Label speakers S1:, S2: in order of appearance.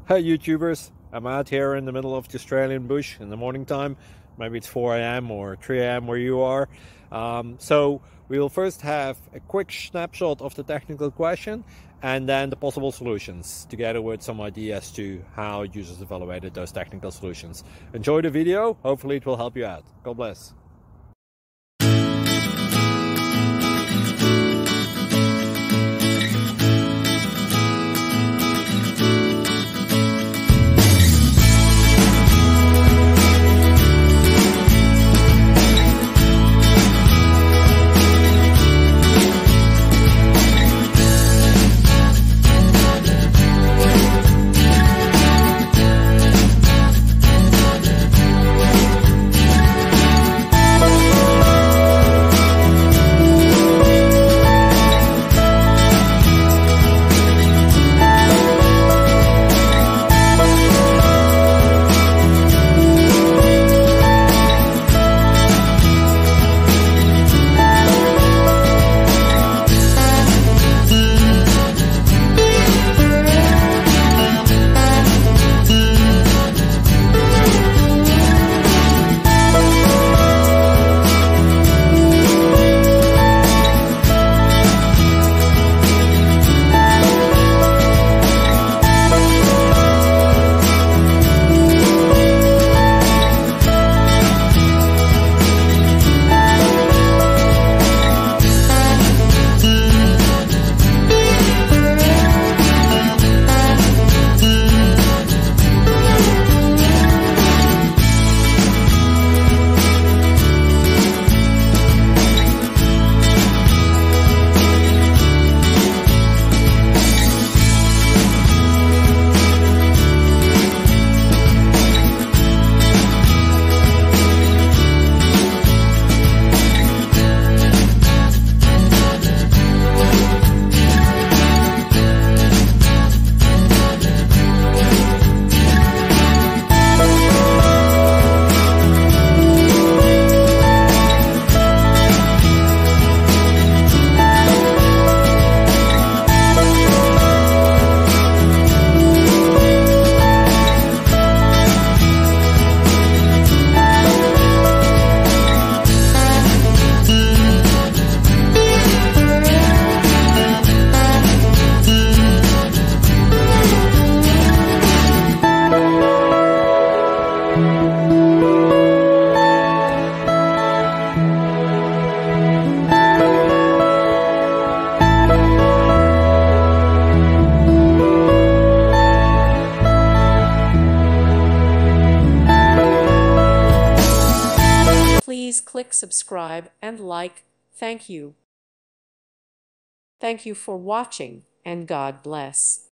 S1: Hey YouTubers, I'm out here in the middle of the Australian bush in the morning time. Maybe it's 4 a.m. or 3 a.m. where you are. So we will first have a quick snapshot of the technical question and then the possible solutions, together with some ideas to how users evaluated those technical solutions. Enjoy the video, hopefully it will help you out. God bless.
S2: Please click subscribe and like. Thank you. Thank you for watching, and God bless.